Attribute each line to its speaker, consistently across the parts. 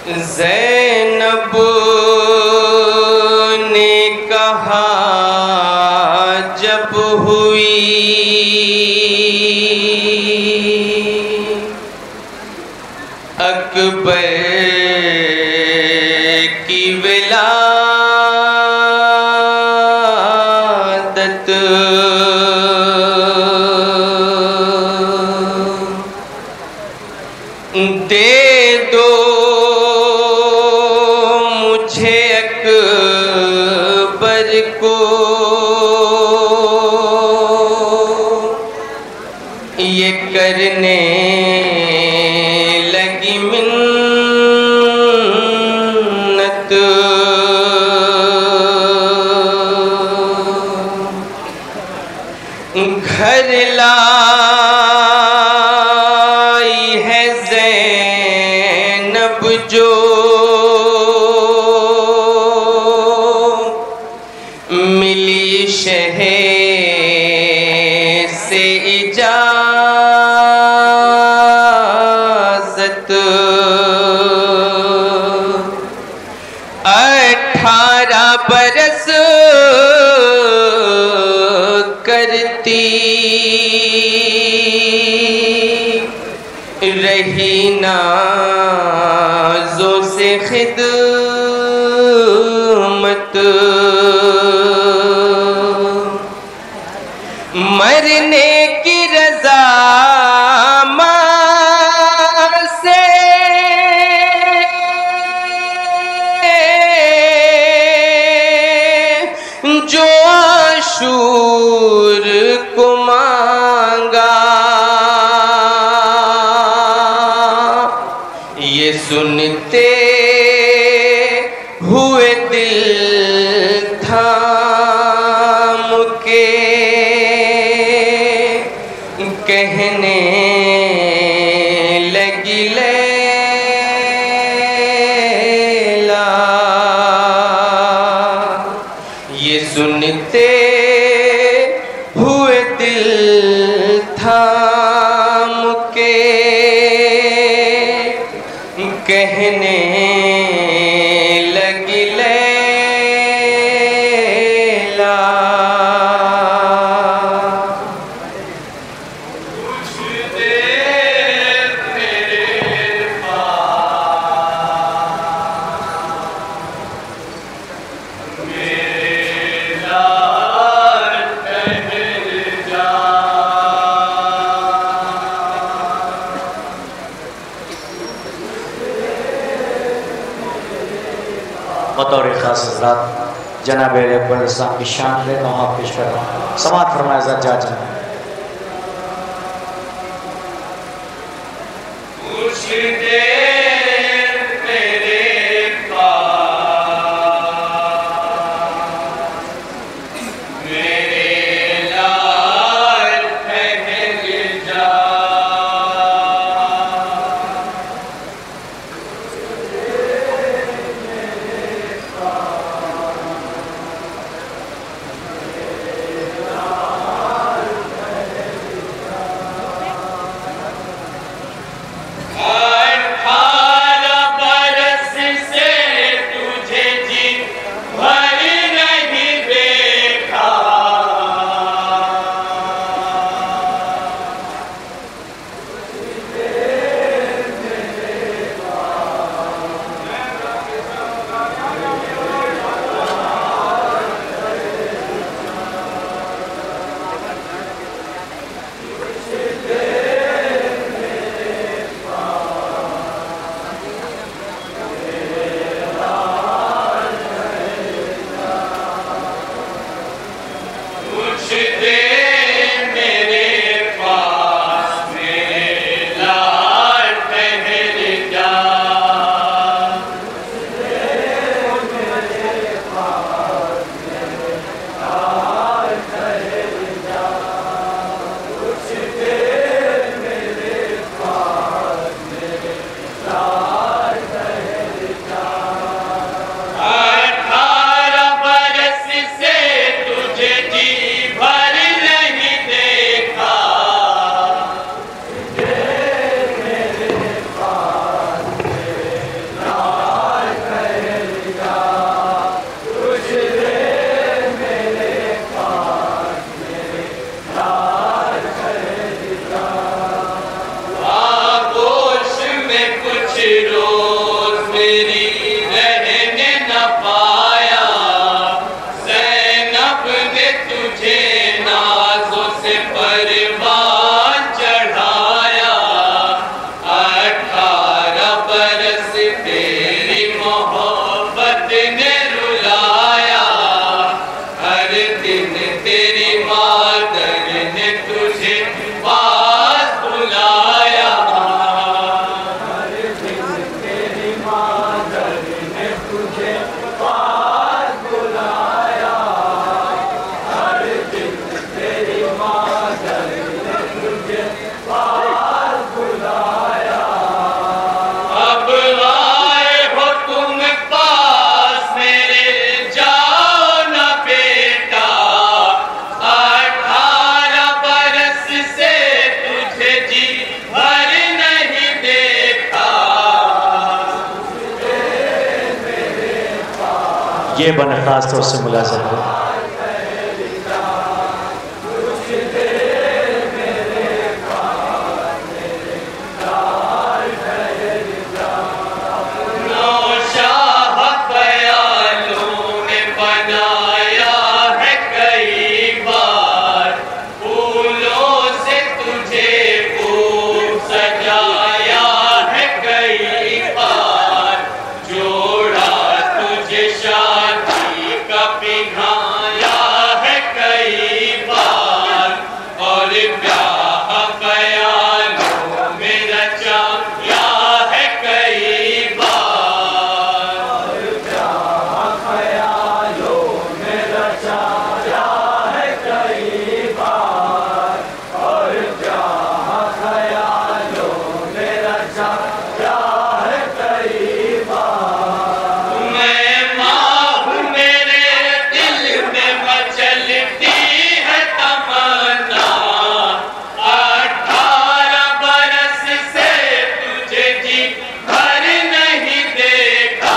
Speaker 1: ज़ैनब ने कहा जब हुई अकबर की विलादत, दे दो मुझे अकबर को, ये करने लगी मिन्नत। घर लाई है ज़ैनब जो, मिली शहर से इजाज़त। 18 बरस करती रही नाज़ों से खिदमत। मरने की रज़ा मां से जो आशूर को मांगा, ये सुनते हुए दिल थाम के कहने लगी लैला, ये सुनते हुए दिल थाम के कहने लगी लैला।
Speaker 2: बतौर खास हज़रात जनाब अकबर इस्लाम की शान में नौहा पेश कर रहा हूँ। समाअत फरमाए ज़ात
Speaker 1: गुजरी रहने न पाया, ज़ैनब ने तुझे नाज़ों से परवान चढ़ाया। 18 बरस तेरी मोहब्बत ने रुलाया, हर दिन तेरी मादर ने तुझे पास बुलाया। हर दिन तेरी मादर ने तुझे पास बुलाया, हर दिन तेरी मादर ने तुझे पास बुलाया। अब आए हो तुम पास मेरे, जाओ न बेटा, 18 बरस से तुझे जी भर नहीं देखा।
Speaker 2: ये बन खास तौर से मुलाज़ा करो।
Speaker 1: नौशाह ख्यालों ने बनाया है कई बार, फूलों से तुझे खूब सजाया है कई बार, जोड़ा तुझे शादी का पिन्हाया है कई बार, और ब्याह ख्यालों में रचाया है कई बार, और ब्याह ख्यालों में रचाया है कई बार, और ब्याह ख्यालों में रचाया है कई बार। मैं माँ हूँ, मेरे दिल में मचलती है तमन्ना, 18 बरस से तुझे जी भर नहीं देखा।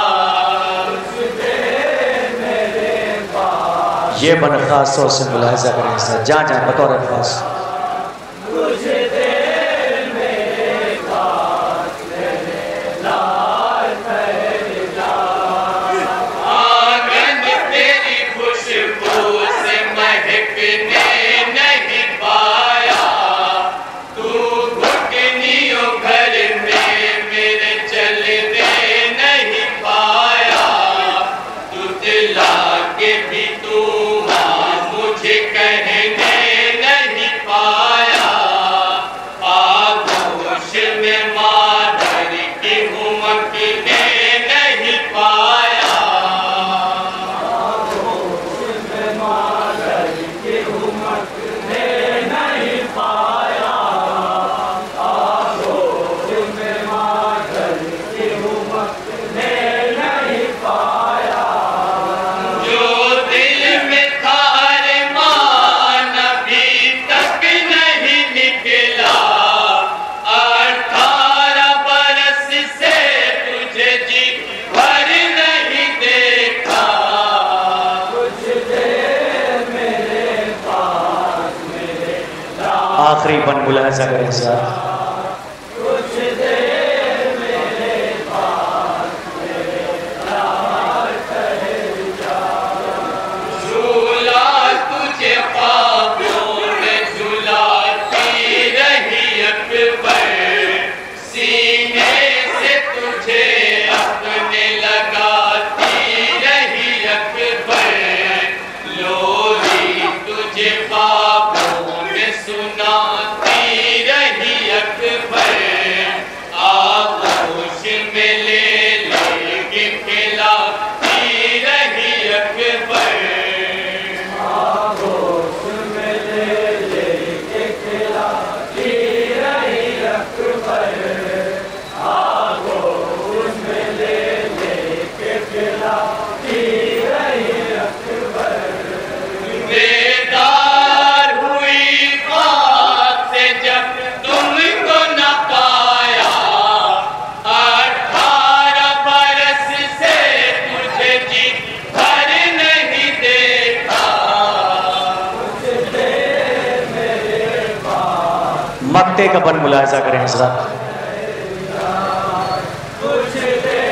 Speaker 2: ये बन खास तौर से मुलाहिजा करें सर, जहाँ जहाँ बतौर खास।
Speaker 1: आंगन तेरी खुशबू से महकने नहीं पाया, तू घुटनियों घर में मेरे चलने नहीं पाया, तुतला के भी तू माँ मुझे कहने नहीं पाया, आगोश में मादर की हुमकने नहीं पाया। जो दिल में था अरमान अभी तक नहीं निकला, 18 बरस से तुझे जी भर नहीं देखा।
Speaker 2: आखिरी बन मुलाहिजा करें सर।
Speaker 1: झूला तुझे ख्वाबों में झुलाती रही अकबर, सीने से तुझे अपने लगाती रही अकबर, लोरी तुझे ख्वाबों में सुनाती रही अकबर, आगोश में ले लेके खिलाती रही अकबर। बेदार हुई बात से जब तुमको न पाया, 18 बरस से तुझे जी भर नहीं देखा।
Speaker 2: मक्ते का बन मुलाहिजा करें हजरत।
Speaker 1: तुझे